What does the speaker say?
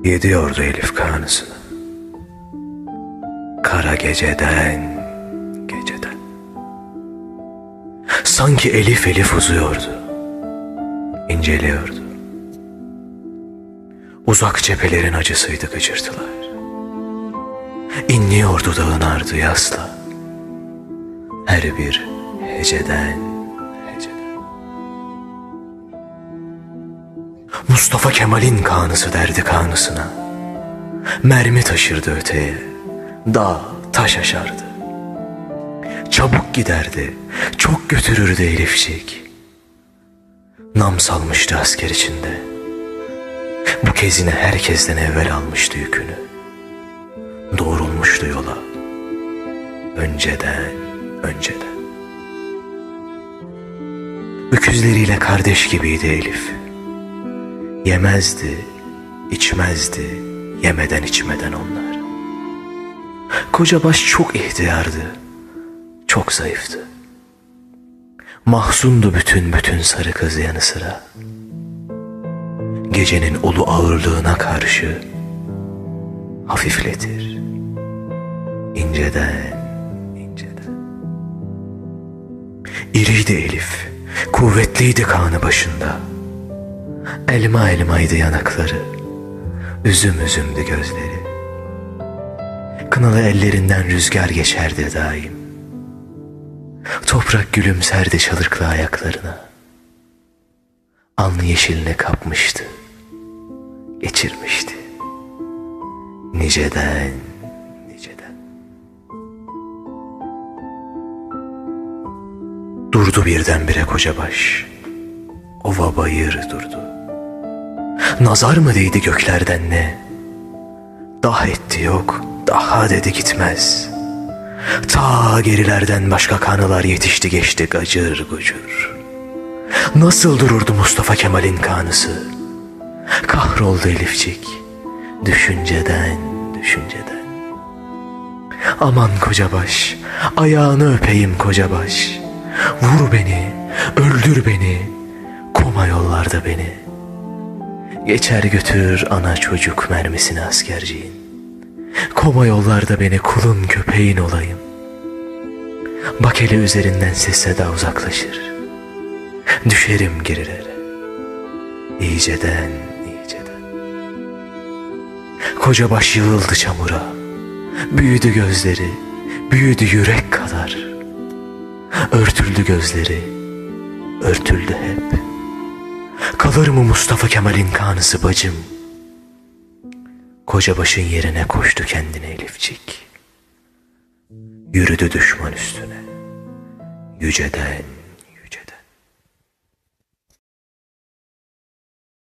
Gidiyordu Elif kanısına. Kara geceden. Sanki Elif Elif uzuyordu, inceliyordu. Uzak cephelerin acısıydı gıcırtılar. İnliyordu dağın ardı yasla. Her bir heceden. Mustafa Kemal'in kanısı derdi kanısına. Mermi taşırdı öteye, dağ taş aşardı. Çabuk giderdi, çok götürürdü Elifçik. Nam salmıştı asker içinde. Bu kez yine herkesten evvel almıştı yükünü. Doğrulmuştu yola. Önceden. Öküzleriyle kardeş gibiydi Elif. Yemezdi, içmezdi, yemeden içmeden onlar. Kocabaş çok ihtiyardı. Çok zayıftı. Mahzundu bütün sarı kız yanı sıra. Gecenin ulu ağırlığına karşı hafifletir. İnceden. İriydi Elif, kuvvetliydi kanı başında. Elma elmaydı yanakları, üzüm üzümdü gözleri. Kınalı ellerinden rüzgar geçerdi daim. Toprak gülümserdi çalırklı ayaklarına. Alnı yeşiline kapmıştı, geçirmişti. Niceden. Durdu birdenbire kocabaş. Ova bayır durdu. Nazar mı değdi göklerden ne? Daha etti yok, daha dedi gitmez. Ta gerilerden başka kanılar yetişti geçti gacır gucur. Nasıl dururdu Mustafa Kemal'in kanısı? Kahroldu Elifcik, düşünceden. Aman kocabaş, ayağını öpeyim kocabaş. Vur beni, öldür beni, koma yollarda beni. Geçer götür ana çocuk mermisini askerciğin. Koma yollarda beni, kulun köpeğin olayım. Bak hele üzerinden ses seda uzaklaşır. Düşerim gerilere, iyiceden. Kocabaş yığıldı çamura. Büyüdü gözleri, büyüdü yürek kadar. Örtüldü gözleri, örtüldü hep. Kalır mı Mustafa Kemal'in kanısı bacım? Kocabaşın yerine koştu kendine Elifcik. Yürüdü düşman üstüne, yüceden.